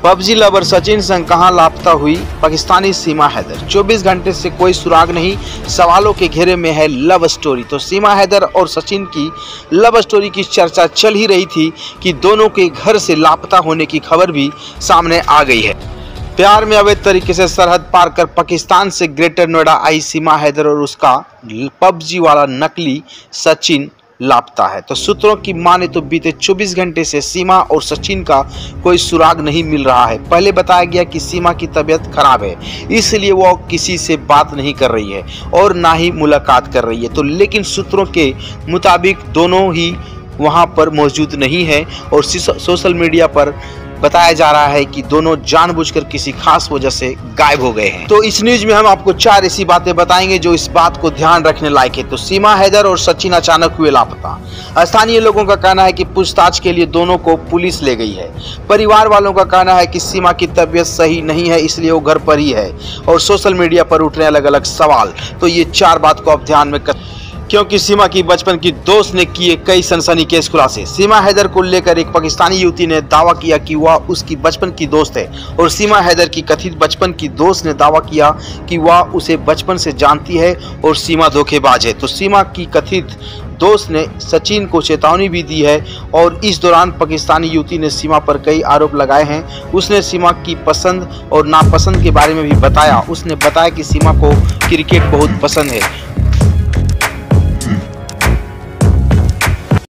PUBG lover Sachin संग कहां लापता हुई पाकिस्तानी सीमा हैदर। 24 घंटे से कोई सुराग नहीं, सवालों के घेरे में है लव स्टोरी। तो सीमा हैदर और सचिन की लव स्टोरी की चर्चा चल ही रही थी कि दोनों के घर से लापता होने की खबर भी सामने आ गई है। प्यार में अवैध तरीके से सरहद पार कर पाकिस्तान से ग्रेटर नोएडा आई सीमा हैदर और उसका पबजी वाला नकली सचिन लापता है। तो सूत्रों की माने तो बीते 24 घंटे से सीमा और सचिन का कोई सुराग नहीं मिल रहा है। पहले बताया गया कि सीमा की तबीयत खराब है, इसलिए वो किसी से बात नहीं कर रही है और ना ही मुलाकात कर रही है। तो लेकिन सूत्रों के मुताबिक दोनों ही वहां पर मौजूद नहीं है और सोशल मीडिया पर बताया जा रहा है कि दोनों जानबूझकर किसी खास वजह से गायब हो गए हैं। तो इस न्यूज में हम आपको 4 ऐसी बातें बताएंगे जो इस बात को ध्यान रखने लायक है। तो सीमा हैदर और सचिन अचानक हुए लापता। स्थानीय लोगों का कहना है कि पूछताछ के लिए दोनों को पुलिस ले गई है। परिवार वालों का कहना है कि सीमा की तबीयत सही नहीं है, इसलिए वो घर पर ही है। और सोशल मीडिया पर उठ रहे अलग अलग सवाल। तो ये 4 बात को आप ध्यान में क्योंकि सीमा की बचपन की दोस्त ने किए कई सनसनीखेज खुलासे। सीमा हैदर को लेकर एक पाकिस्तानी युवती ने दावा किया कि वह उसकी बचपन की दोस्त है और सीमा हैदर की कथित बचपन की दोस्त ने दावा किया कि वह उसे बचपन से जानती है और सीमा धोखेबाज है। तो सीमा की कथित दोस्त ने सचिन को चेतावनी भी दी है और इस दौरान पाकिस्तानी युवती ने सीमा पर कई आरोप लगाए हैं। उसने सीमा की पसंद और नापसंद के बारे में भी बताया। उसने बताया कि सीमा को क्रिकेट बहुत पसंद है